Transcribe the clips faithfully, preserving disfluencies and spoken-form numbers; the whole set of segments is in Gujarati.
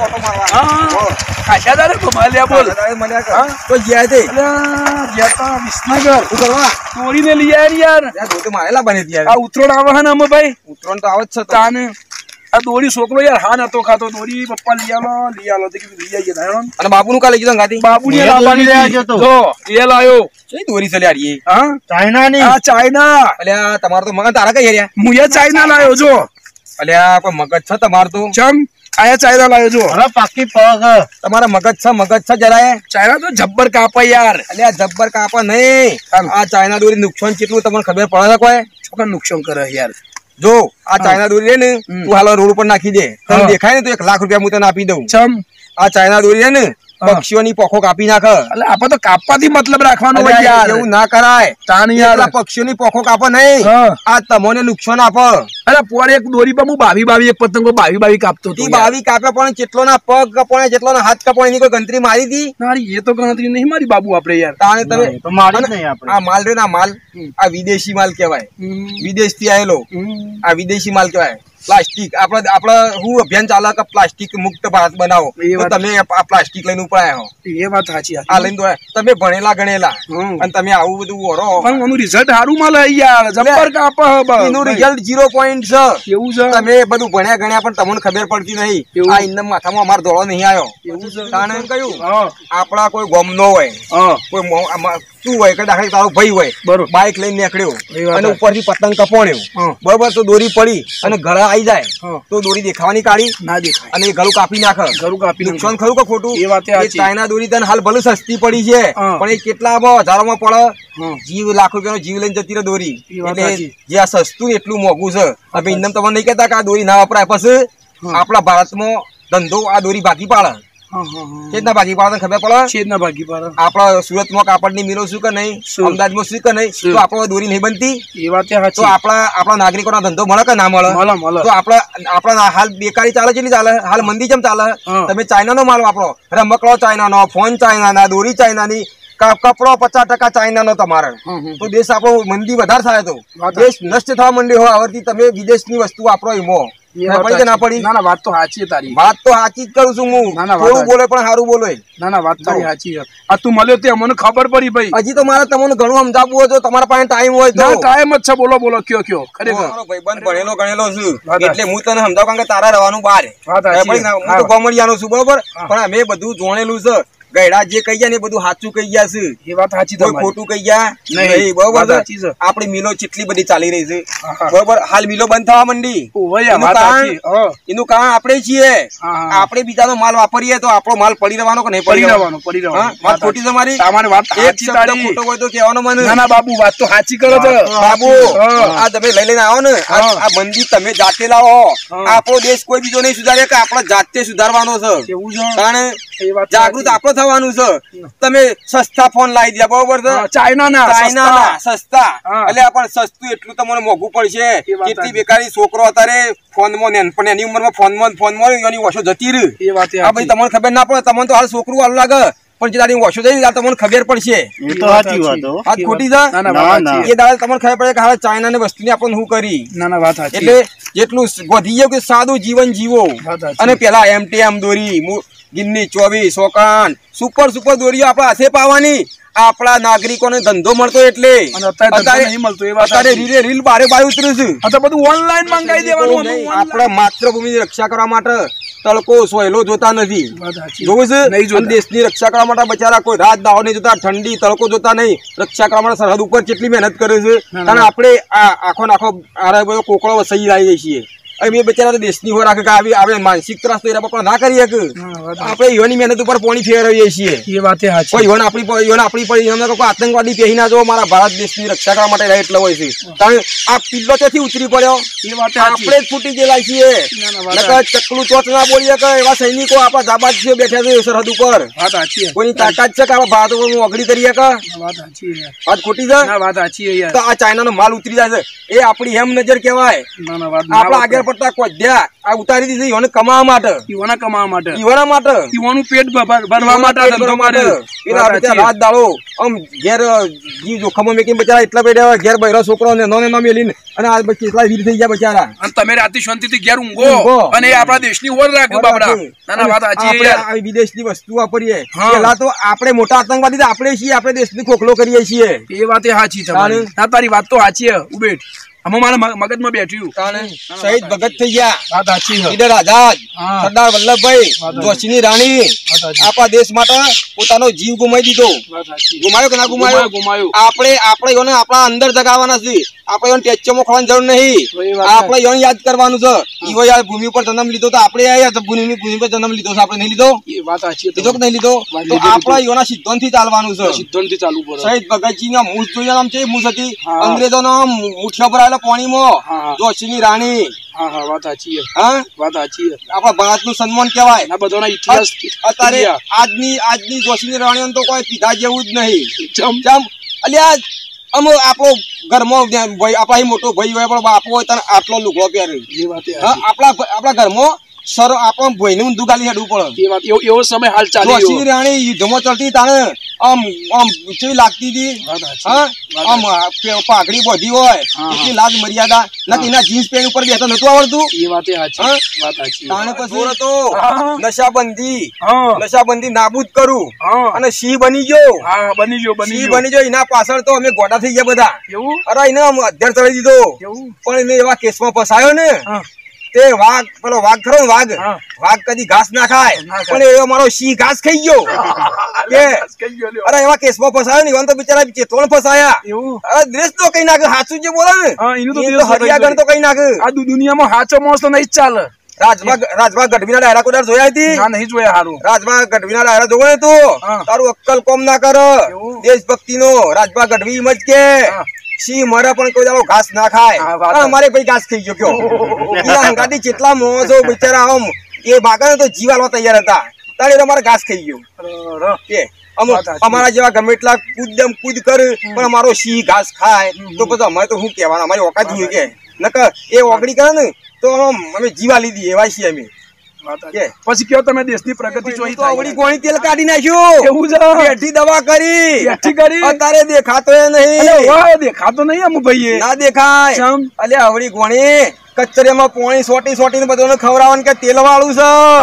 ઓટો મારવા હા કાશા દારે તો મળ્યા બોલ દારે મળ્યા કર તો ગયા તે ગયા તા વિસનગર ઉતરવા ચોરીને લઈ આયા યાર યાર દોતે મારેલા બને યાર આ ઉતરોણ આવે હે ને અમે ભાઈ ઉતરોણ તો આવે જ છે તાને આ દોરી છોકરો યાર હા નતો ખાતો દોરી પપ્પા લઈ આલો લઈ આલો તો કે લઈ આઈએ દાયણ અને બાબુનું કા લઈ ગયો ગાતી બાબુની લાવવાની લઈ આજો તો જો એ લાયો કઈ દોરી ચલ્યાડી હા ચાઇના ની હા ચાઇના અલ્યા તમાર તો મગજ તારા કઈ હેર્યા મુયા ચાઇના લાયો જો અલ્યા કોઈ મગજ છે તમાર તો ચમ આયા ચાઇના લાયો જો અરે પાકી પગ તમારા મગજ છે મગજ છે જરાય ચાઇના તો જબ્બર કાપા યાર અલ્યા જબ્બર કાપા નહીં આ ચાઇના દોરી નુકસાન કેટલું તમને ખબર પડે કોઈ છોકરા નુકસાન કરે યાર જો આ ચાઇના દોરી રે ને તું હાલો રોડ ઉપર નાખી દે તને દેખાય ને તો એક લાખ રૂપિયા હું તને આપી દઉં ચમ આ ચાઇના દોરી રે ને પક્ષીઓની પોખો કાપી નાખ એટલે આપણે તો કાપવાથી મતલબ રાખવાનો હોય યાર એવું ના કરાય તાન યાર પક્ષીઓની પોખો કાપો નહીં આ તમને નુકસાન આપો અરે પોર એક દોરી પર હું બાવી બાવી એક પતંગો બાવી બાવી કાપતો તો બાવી કાપે પણ કેટલો ના પગ કપોણે જેટલો ના હાથ કપોણે એની કોઈ ગણતરી મારી દી મારી એ તો ગણતરી નહીં મારી બાબુ આપણે યાર તાને તમે તો મારી નહીં આપણે આ માલ રે ના માલ આ વિદેશી માલ કહેવાય વિદેશ થી આયેલો આ વિદેશી માલ કહેવાય પ્લાસ્ટિક આપણે આપણે હું અભિયાન ચાલે કે પ્લાસ્ટિક મુક્ત ભારત બનાવો તો તમે આ પ્લાસ્ટિક લઈને ઉપર આવ્યા એ વાત સાચી આ લઈને તો તમે ભણેલા ગણેલા અને તમે આવું બધું ઓરો પણ એનું રિઝલ્ટ સારું મળે યાર જબ્બર કાપ એનું રિઝલ્ટ ઝીરો પોઈન્ટ છે એવું છે તમે બધું ભણ્યા ગણ્યા પણ તમને ખબર પડતી નહીં આ ઇન્દમ માથામાં અમારો ધોળો નહીં આવ્યો એવું છે તાણે કયું આપણા કોઈ ગોમનો હોય કોઈ શું હોય કે દાખલા તારો ભાઈ હોય બરોબર બાઇક લઈને નીકળ્યો અને ઉપરથી પતંગ કપોણ્યો બરોબર તો દોરી પડી અને ઘરે આવી જાય તો દોરી દેખાવાની કાઢી ના દેખાય અને એ ગળું કાપી નાખે ગળું કાપી નુકસાન ખરું કે ખોટું એ વાત ચાઇના દોરી તને હાલ ભલે સસ્તી પડી છે પણ એ કેટલા હજારોમાં પડે જીવ લાખ રૂપિયાનો જીવ લઈને જતી રહે દોરી એટલે જે આ સસ્તું ને એટલું મોંઘું છે હવે ઇન્દમ તમને નહીં કહેતા કે આ દોરી ના વપરાય પછી આપણા ભારતમાં ધંધો આ દોરી ભાગી પાડે ચેતના ભાગી પાડે ખબર પડે ચેતના ભાગી પાડે આપડા સુરતમાં કાપડની મિલો શું કે નહીં અમદાવાદમાં શું કે નહીં તો આપડે દોરી નહીં બનતી એ વાત તો આપણા આપણા નાગરિકોનો ધંધો મળે કે ના મળે તો આપડા આપડા હાલ બેકારી ચાલે છે ચાલે હાલ મંદી કેમ ચાલે તમે ચાઇના નો માલ વાપરો રમકડો ચાઇના નો ફોન ચાઇના ના દોરી ચાઇના ની કપડો પચાસ ટકા ચાઇના નો તમારે તો દેશ આપણો મંદી વધારે થાય તો દેશ નષ્ટ થવા માંડ્યો હોય આવડતી તમે વિદેશની વસ્તુ વાપરો એમો ના પડી ના ના વાત તો સાચી તારી વાત તો સાચી જ કરું છું હું થોડું બોલે પણ સારું બોલે ના ના વાત તારી સાચી છે આ તું મળ્યો તે મને ખબર પડી ભાઈ હજી તો મારે તમને ઘણું સમજાવવું હોય તો તમારા પાસે ટાઈમ હોય તો ટાઈમ જ છે બોલો બોલો કયો કયો ખરેખર ભાઈબંધ ભણેલો ગણેલો છું એટલે હું તને સમજાવ કારણ કે તારા રહેવાનું બહાર હું તો કોમેડિયાનો છું બરોબર પણ અમે બધું જોણેલું છે ગયડા જે કહી ગયા ને બધું સાચું કહી ગયા છે એ વાત સાચી છે ખોટું કહી ગયા નહીં બરોબર સાચી છે આપણી મિલો કેટલી બધી ચાલી રહી છે બરોબર હાલ મિલો બંધ થવા માંડી એનું કારણ આપણે છીએ આપણે બીજાનો માલ વાપરીએ તો આપણો માલ પડી રહેવાનો કે નહીં પડી રહેવાનો પડી રહેવાનો વાત ખોટી તમારી તમારી વાત સાચી તારી ખોટો હોય તો કહેવાનો મને ના ના બાબુ વાત તો સાચી કરો છો બાબુ આ તમે લઈ લઈને આવો ને આ મંદી તમે જાતે લાવો આપણો દેશ કોઈ બીજો નહીં સુધારે કે આપણે જાતે સુધારવાનો છે એવું છે કારણ જાગૃત આપણે થવાનું છે તમે સસ્તા ફોન લાવી દે બરોબર છે ચાઇના ના ચાઇના ના સસ્તા એટલે પણ સસ્તું એટલું તમને મોંઘું પડશે કેટલી બેકારી છોકરો અત્યારે ફોન માં પણ એની ઉંમર માં ફોન માં ફોન માં એની વર્ષો જતી રહી એ વાત આ ભાઈ તમને ખબર ના પડે તમને તો હાલ છોકરું હાલ લાગે પણ જે તારી વર્ષો જઈ તમને ખબર પડશે એ તો સાચી વાત વાત ખોટી છે એ દાડા તમને ખબર પડે કે હવે ચાઇના ની વસ્તુની આપણને શું કરી ના ના વાત સાચી એટલે જેટલું વધી ગયું કે સાદું જીવન જીવો અને પેલા એમટીએમ દોરી ગિન્ની ચોવીસ સોકાન સુપર સુપર દોરીઓ આપણા હાથે પાવાની આપણા નાગરિકોને ધંધો મળતો એટલે અત્યારે રીલે રીલ બારે બારે ઉતર્યું છે બધું ઓનલાઈન મંગાવી દેવાનું આપણે માતૃભૂમિની રક્ષા કરવા માટે તડકો સોયલો જોતા નથી જોવું છે દેશની રક્ષા કરવા માટે બચારા કોઈ રાત દાવો નહીં જોતા ઠંડી તડકો જોતા નહીં રક્ષા કરવા માટે સરહદ ઉપર કેટલી મહેનત કરે છે અને આપણે આખો નાખો બધો કોકળો વસાઈ લાવી છીએ અમે બચારા દેશની હો રાખે કે આવે માનસિક ત્રાસ તો એના પર ના કરીએ કે આપણે ઈવાની મહેનત ઉપર પાણી ફેરવીએ છીએ એ વાત સાચી કોઈ ઈવન આપણી ઈવન આપણી પર ઈવન કોઈ આતંકવાદી પહેરી ના જો મારા ભારત દેશની રક્ષા કરવા માટે રહે એટલે હોય છે કારણ આ પિલ્લો ત્યાંથી ઉતરી પડ્યો એ વાત આપણે જ ફૂટી ગયેલા છીએ નકર ચકલું ચોચ ના બોલીએ કે એવા સૈનિકો આપણા જાબાદ છે બેઠા છે સરહદ ઉપર વાત સાચી કોઈની તાકાત છે કે આપણા ભારત ઉપર અગડી કરીએ કે વાત સાચી વાત ખોટી છે ના વાત સાચી તો આ ચાઇના નો માલ ઉતરી જાય છે એ આપણી હેમ નજર કહેવાય આપણા આગળ પડતા કોદ્યા આ ઉતારી દીધી ઈવોને કમાવા માટે ઈવોના કમાવા માટે ઈવોના માટે ઈવોનું પેટ ભરવા માટે ધંધો કરે એના આપણે રાત દાડો આમ ઘેર જી જોખમો મેકીને બચારા એટલા બેઠા ઘેર બૈરો છોકરો ને નોને માં મેલીને અને આ કેટલા વીર થઈ ગયા બચારા અને તમે રાતે શાંતિથી ઘેર ઊંઘો અને એ આપણા દેશની ઓર રાખ્યું બાપડા નાના વાત સાચી યાર આ વિદેશની વસ્તુ વાપરીએ પેલા તો આપણે મોટા આતંકવાદી આપણે છીએ આપણે દેશની ખોખલો કરીએ છીએ એ વાત સાચી તમારી તારી વાત તો સાચી છે ઉબેટ અમે મારા મગજમાં બેઠ્યું શહીદ ભગત થઈ ગયા ઈડર આઝાદ સરદાર વલ્લભભાઈ જોશીની રાણી આપણા દેશ માટે પોતાનો જીવ ગુમાવી દીધો ગુમાયો કે ના ગુમાયો ગુમાયો આપણે આપણે એને આપણા અંદર જગાવવાના છે આપણે એને ટેચો મોકલવાની જરૂર નહીં આપણે એને યાદ કરવાનું છે ઈવો યાર ભૂમિ ઉપર જન્મ લીધો તો આપણે આયા ભૂમિ ભૂમિ પર જન્મ લીધો છે આપણે નહીં લીધો એ વાત સાચી લીધો કે નહીં લીધો તો આપણે એના સિદ્ધાંતથી ચાલવાનું છે સિદ્ધાંતથી ચાલવું પડે શહીદ ભગતજીના મૂળ જોઈએ નામ છે મૂળ હતી અંગ્રેજોનો મુઠ્ઠો પર પોણીમાં જોશીની રાણી હા હા વાત સાચી છે હા વાત સાચી છે આપણા ભારતનું સન્માન કહેવાય આ બધાનો ઇતિહાસ અત્યારે આજની આજની જોશીની રાણીઓ તો કોઈ પીધા જેવું જ નહીં ચમ ચમ અલ્યા અમ આપણો ઘરમાં ભાઈ આપણા મોટો ભાઈ હોય પણ બાપો હોય તને આટલો લુગડો પહેરે એ વાત હા આપણા આપણા ઘરમાં સર આપણો ભાઈને ઊંધું ગાલી હેડવું પડે એ વાત એવો સમય હાલ ચાલ્યો જોશીની રાણી યુદ્ધમાં ચડતી તાણે આમ આમ કેવી લાગતી હતી હા આમ પાઘડી બધી હોય એટલી લાજ મર્યાદા નથી એના જીન્સ પેન્ટ ઉપર બેઠા નતું આવડતું એ વાત સાચી વાત સાચી તાણે પછી તો નશાબંધી નશાબંધી નાબૂદ કરું અને સિંહ બની ગયો હા બની ગયો બની સિંહ બની ગયો એના પાછળ તો અમે ગોડા થઈ ગયા બધા એવું અરે એને અધ્યર ચડી દીધો પણ એને એવા કેસમાં ફસાયો ને તે વાઘ પેલો વાઘ ખરો ને વાઘ વાઘ કદી ઘાસ ના ખાય પણ એવો મારો સિંહ ઘાસ ખાઈ ગયો કે અરે એવા કેસમાં ફસાયો ને તો બિચારા ચેતવણ ફસાયા અરે દ્રેશ તો કઈ નાખે સાચું જે બોલે ને હરિયાગણ તો કઈ નાખે આ દુનિયામાં સાચો માણસ તો નહીં જ ચાલે રાજભા રાજભા ગઢવીના ડાયરા કોઈ જોયા હતી ના નહીં જોયા હારું રાજભા ગઢવીના ડાયરા જોવો ને તું તારું અક્કલ કોમ ના કર દેશભક્તિ નો રાજભા ગઢવી એમ જ કે સિંહ મરે પણ કોઈ દાડો ઘાસ ના ખાય અમારે ભાઈ ઘાસ ખાઈ ગયો કયો અંગાથી જેટલા મોજો બિચારા આમ એ ભાગા તો જીવાલવા તૈયાર હતા તારે અમારે ઘાસ ખાઈ ગયો કે અમારા જેવા ગમે એટલા કૂદમ કૂદ કરે પણ અમારો સિંહ ઘાસ ખાય તો પછી અમારે તો શું કહેવાનું અમારી ઓકાત હોય કે નકર એ ઓગળી કરે ને તો અમે જીવા લીધી એવા છીએ અમે પછી કયો તમે દેશની પ્રગતિ જોઈ તો આવડી ગોળી તેલ કાઢી નાખ્યું એવું છે બેઠી દવા કરી બેઠી કરી અત્યારે દેખાતો નહીં વાહ દેખાતો નહીં અમુ ભાઈ ના દેખાય અલે આવડી ગોળી કચરેમાં પોણી સોટી સોટીને બધાને ખવડાવવાનું કે તેલ વાળું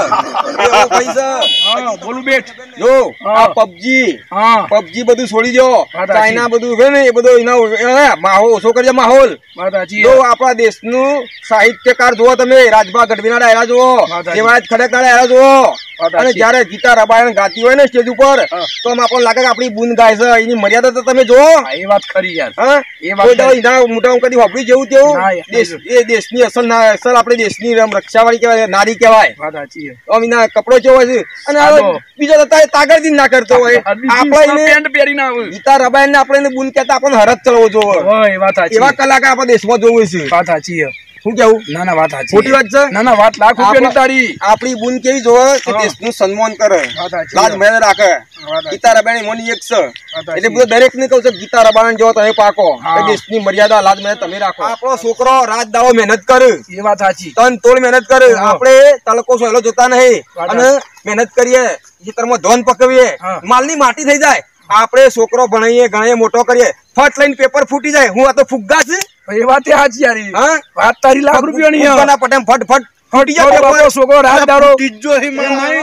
છે એવો પૈસા હા બોલું બેઠ જો આ પબજી હા પબજી બધું છોડી દો ચાઇના બધું છે ને એ બધું એના માહોલ ઓછો કરજો માહોલ જો આપણા દેશનું સાહિત્યકાર જુઓ તમે રાજભા ગઢવીના ડાયરા જુઓ જેવાયત ખડકના ડાયરા જુઓ અને જયારે ગીતા રબાયણ ગાતી હોય ને સ્ટેજ ઉપર તો આપણને લાગે કે આપણી બુન ગાય છે એની મર્યાદા તો તમે જો એ વાત ખરી યાર હા એ વાત મોટા હું કદી વાપરી જેવું તેવું દેશ એ દેશની અસલ ના અસલ આપણી દેશની રક્ષાવાળી કહેવાય નારી કહેવાય વાત સાચી છે એના કપડો કેવો છે અને બીજો તાગડથી ના કરતો હોય આપણે પેન્ટ પહેરીને આવે ગીતા રબાયણ ને આપણે બુન કહેતા આપણને હરત ચડવો જોવે એ વાત સાચી એવા કલાકાર આપણા દેશમાં જોવું છે વાત સાચી છે શું કેવું ના ના વાત સાચી ખોટી વાત છે ના ના વાત લાખ રૂપિયાની તારી આપણી બુન કેવી જોવે કે દેશનું સન્માન કરે લાજ મર્યાદા રાખે ગીતા રબાયણ મોની એક છે એટલે બધું દરેક ને કહું છું ગીતા રબાયણ જો તમે પાકો દેશની મર્યાદા લાજ મર્યાદા તમે રાખો આપણો છોકરો રાત દાડો મહેનત કરે એ વાત સાચી તન તોડ મહેનત કરે આપણે તલકો સહેલો જોતા નહીં અને મહેનત કરીએ ખેતરમાં ધોન પકવીએ માલની માટી થઈ જાય આપણે છોકરો ભણાઈએ ગણાઈએ મોટો કરીએ ફટ લઈને પેપર ફૂટી જાય હું આ તો ફુગ્ગા છે એ વાત સાચી યાર હા વાત તારી લાખ રૂપિયાની ફુગ્ગાના પટેમ ફટ ફટ ફટી જાય છોકરો રાત દાડો તીજો હી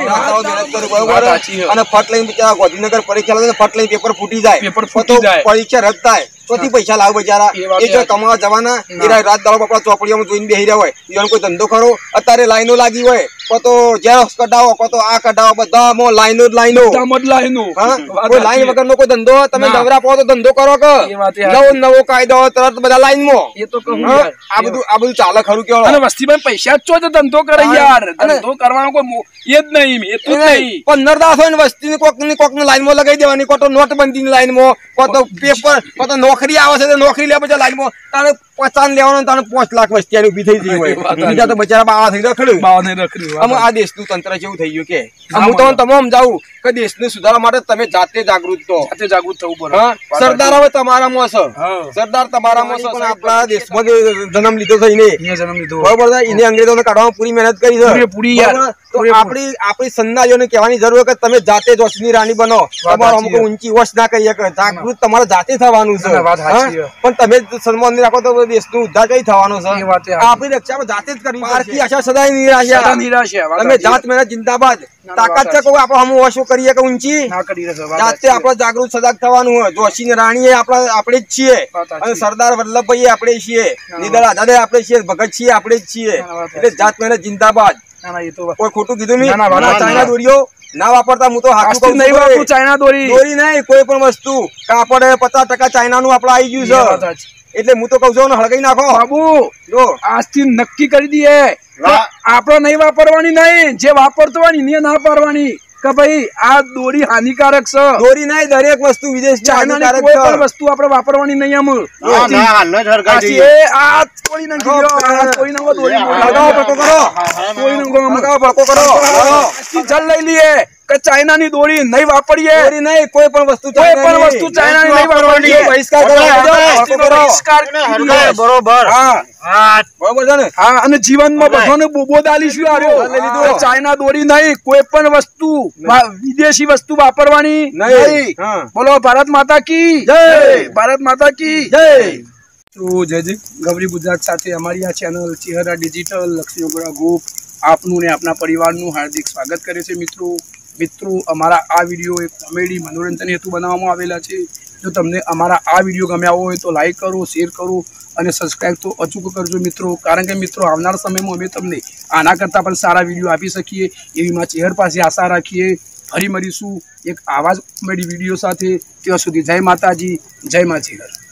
અને ફટ લઈને બિચારા ગાંધીનગર પરીક્ષા લે ફટ લઈને પેપર ફૂટી જાય પેપર ફૂટી જાય પરીક્ષા રદ થાય તોથી પૈસા લાવ બિચારા એ જો કમાવા જવાના એ રાત દાડો બાપડા ચોપડીઓમાં જોઈને બેહી રહ્યા હોય ઈવન કોઈ ધંધો ખરો અત્યારે લાઈનો લાગી હોય કો તો ઝેરોક્સ કઢાવો કો તો આ કઢાવો બધામાં લાઈનો જ લાઈનો લાઈનો કોઈ લાઈન વગરનો કોઈ ધંધો તમે નવરા પાવો તો ધંધો કરો કે નવો નવો કાયદો તરત બધા લાઈનમાં એ તો કહું આ બધું આ બધું ચાલે ખરું કેવો અને વસ્તીમાં પૈસા જ ચો ધંધો કરે યાર ધંધો કરવાનો કોઈ એ જ નહીં એ તો નહીં પંદર દાસ હોય ને વસ્તીની કોક ની કોક ની લાઈનમાં લગાવી દેવાની કો તો નોટબંધીની લાઈનમાં કો તો પેપર કો તો નોકરી આવે છે નોકરી લે પછી લાઈનમાં તારે પચાસ લેવાનો તારે પાંચ લાખ વસ્તી ઉભી થઈ ગઈ હોય બીજા તો બચારા બાવા થઈ રખડ્યું બાવા થઈ રખડ્યું આમ આ દેશનું તંત્ર જેવું થઈ ગયું કે હું તો તમે સમજાવું કે દેશને સુધારવા માટે તમે જાતે જાગૃત તો જાતે જાગૃત થવું પડે સરદાર હવે તમારામાં છે સરદાર તમારામાં છે પણ આપણા દેશમાં જન્મ લીધો છે એને જન્મ લીધો બરોબર છે એને અંગ્રેજોને કાઢવામાં પૂરી મહેનત કરી છે પૂરી તો આપણી આપણી સંદાયોને કહેવાની જરૂર કે તમે જાતે જોશની રાણી બનો તમારો અમુક ઊંચી વોશ ના કરી શકે જાગૃત તમારે જાતે થવાનું છે પણ તમે સન્માન રાખો તો દેશનું ઉદ્ધાર કઈ થવાનો છે આપણી રક્ષા જાતે જ કરવી પારકી આશા સદાય નિરાશા નિરાશા તમે જાત મહેનત જિંદાબાદ તાકાત છે કોઈ આપણે હમ વોશો કરીએ કે ઊંચી જાતે આપણે જાગૃત સજાગ થવાનું હોય જોશી ને રાણી આપણે આપણે જ છીએ અને સરદાર વલ્લભભાઈ આપણે છીએ નિદળ આઝાદ આપણે છીએ ભગત છીએ આપણે જ છીએ એટલે જાત મહેનત જિંદાબાદ કોઈ ખોટું કીધું નહીં ચાઇના દોરીઓ ના વાપરતા હું તો હાથું નહીં વાપરું ચાઇના દોરી દોરી નહીં કોઈ પણ વસ્તુ કાપડ પચાસ ટકા ચાઇના નું આપડે આવી ગયું છે એટલે હું તો કઉ છું હળગાઈ નાખો બાબુ જો આજથી નક્કી કરી દઈએ આપડે નહીં વાપરવાની નહીં જે વાપરવાની ને ના પાડવાની કે ભાઈ આ દોરી હાનિકારક છે દોરી નહીં દરેક વસ્તુ વિદેશ હાનિકારક કોઈ પણ વસ્તુ આપણે વાપરવાની નહીં આમ આ દોરી નાખી દો કોઈ નવો દોરી લગાવો પટો કરો કોઈ નવો લગાવો પટો કરો જલ લઈ લઈએ કે ચાઇના ની દોરી નહીં વાપરીએ દોરી નહીં કોઈ પણ વસ્તુ કોઈ પણ વસ્તુ ચાઇના ની નહીં વાપરવાની બહિષ્કાર કરો બહિષ્કાર બરોબર હા હા બરોબર છે ને હા અને જીવનમાં બધાને બોબોદ આલીશું આર્યો ચાઇના દોરી નહીં કોઈ પણ વસ્તુ વિદેશી વસ્તુ વાપરવાની નહીં બોલો ભારત માતા કી જય ભારત માતા કી જય તો જય જય ગવરી ગુજરાત સાથે અમારી આ ચેનલ ચેહરા ડિજિટલ લક્ષ્મીપુરા ગ્રુપ આપનું ને આપના પરિવારનું હાર્દિક સ્વાગત કરે છે મિત્રો મિત્રો અમારા આ વિડીયો એક કોમેડી મનોરંજન હેતુ બનાવવામાં આવેલા છે જો તમને અમારા આ વિડીયો ગમ્યા હોય તો લાઈક કરો શેર કરો અને સબસ્ક્રાઈબ તો અચૂક કરજો મિત્રો કારણ કે મિત્રો આવનાર સમયમાં અમે તમને આના કરતાં પણ સારા વિડીયો આપી શકીએ એવી માં ચેહર પાસે આશા રાખીએ ફરી મળીશું એક આવા જ કોમેડી વિડીયો સાથે ત્યાં સુધી જય માતાજી જય મા ચેહર।